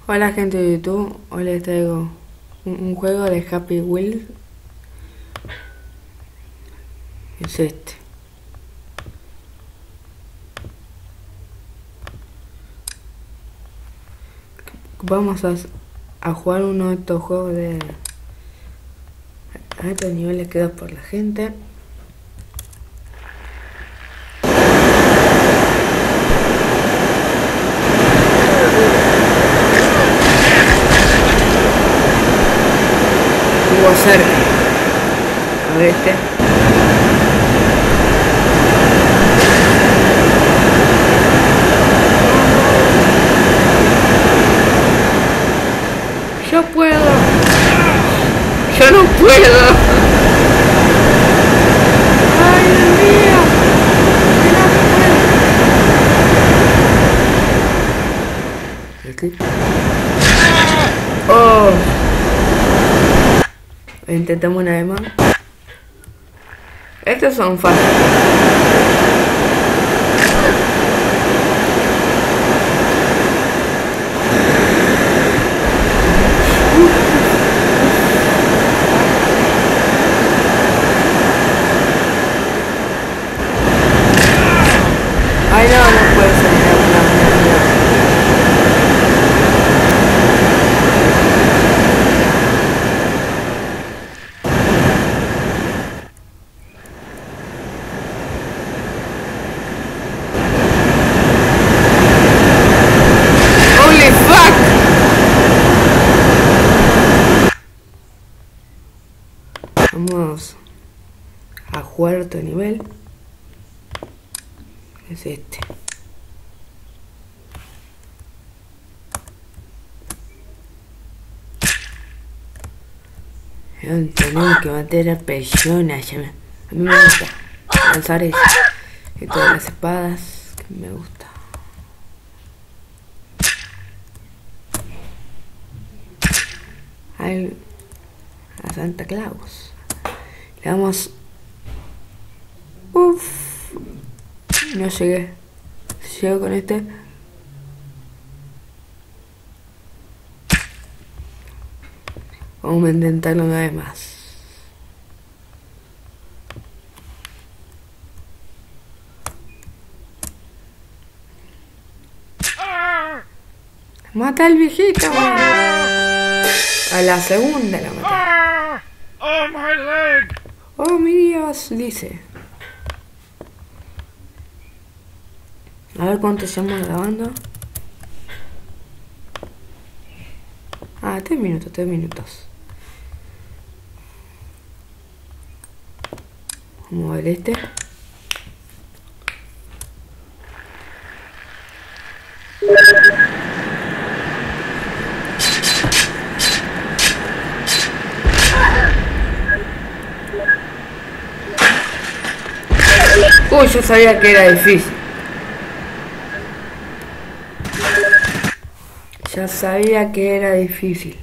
Hola gente de YouTube, hoy les traigo un juego de Happy Wheels. Es este. Vamos a jugar uno de estos juegos de altos niveles creados por la gente. Estuvo cerca. A ver este. Yo puedo. Yo no puedo. Ay, Dios mío. Oh. Intentamos una vez más. Estos son fáciles. Ay, no puede ser. No. Holy fuck. Vamos a jugar otro nivel. Es este. Tenemos que matar a personas. A mí me gusta lanzar eso. Y todas las espadas que me gusta. A Santa Claus. Le damos. Uff. No llegué. Llego con este. Vamos a intentarlo una vez más. Mata al viejito. A la segunda la maté. Oh, my leg. Oh, mi Dios, dice. A ver cuánto estamos grabando. Ah, 3 minutos. Vamos a ver este. Uy, yo sabía que era difícil. Ya sabía que era difícil.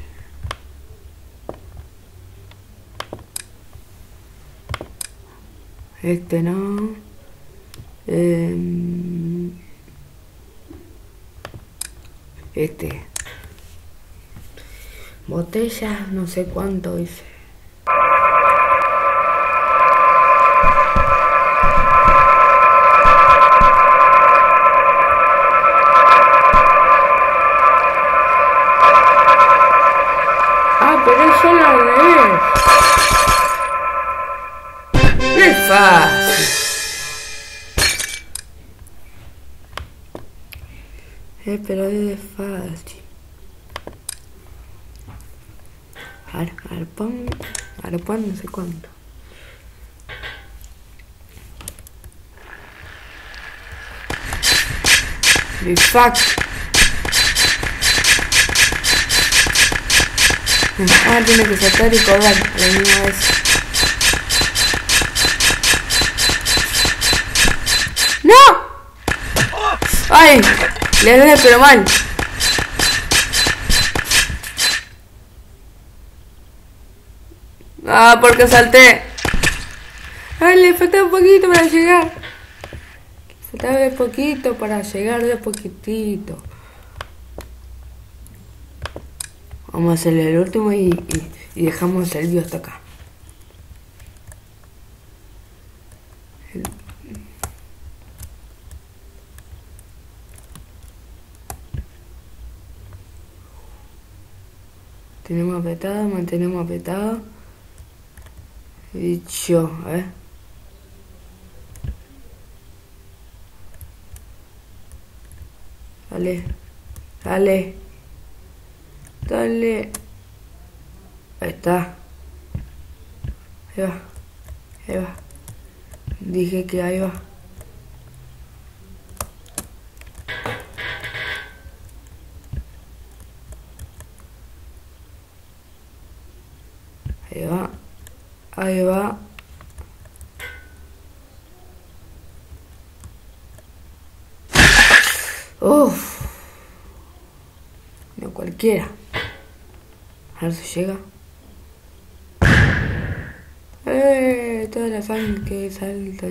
Este no. Este. Botellas, no sé cuánto dice. Pero es solo al revés. Es fácil. Pero es fácil. Arpón no sé cuánto. Big fuck. Ah, tiene que saltar y colgar a la misma vez. ¡No! ¡Ay! Le doy pero mal. Ah, porque salté. Ay, le falta un poquito para llegar. Faltaba poquito para llegar de poquitito. Vamos a hacerle el último y dejamos el video hasta acá. Mantenemos apretado. Y yo, a ver. Dale. Dale. Dale. Ahí está. Ahí va. Ahí va. Dije que ahí va. Ahí va. Ahí va. Uff. No cualquiera. A ver si llega. Toda la sangre que salta.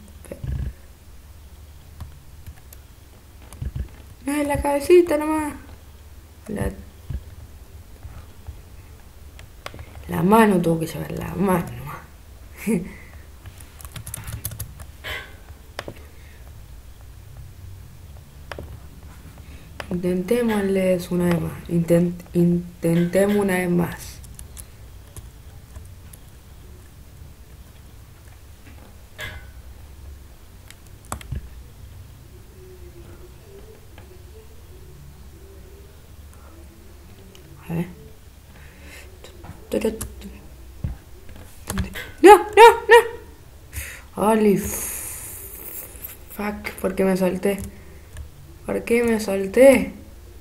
La cabecita nomás. La mano tuvo que llevar la mano nomás. Intentémosles una vez más. Intentemos una vez más. A ver. No, no, no. Holy fuck, ¿por qué me solté? ¿Por qué me solté?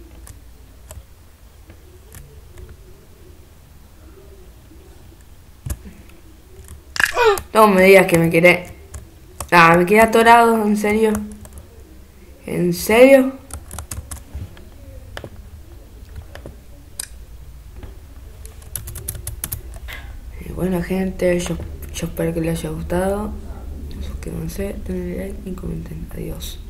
No me digas que me quedé. Ah, me quedé atorado, en serio. ¿En serio? Y bueno, gente, yo espero que les haya gustado. Suscríbanse, denle like y comenten. Adiós.